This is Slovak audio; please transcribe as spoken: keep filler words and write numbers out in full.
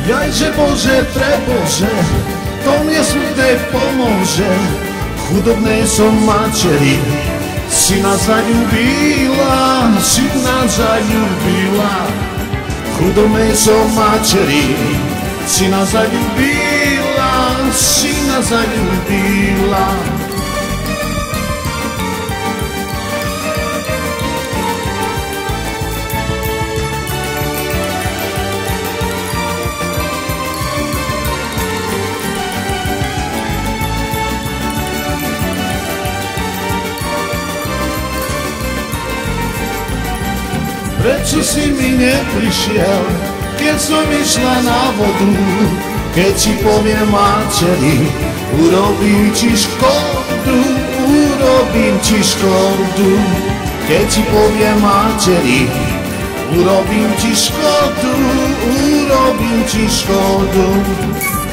Jajže Bože, prebože, to mne smutne pomôže. Chudobnej som mačeri, syna zaľúbila, syna zaľúbila. Chudobnej som mačeri, syna zaľúbila, syna zaľúbila. Prečo si mi neprišiel, keď som išla na vodu? Keď ti poviem materi, urobím ti škodu, urobím ti škodu. Keď ti poviem materi, urobím ti škodu, urobím ti škodu.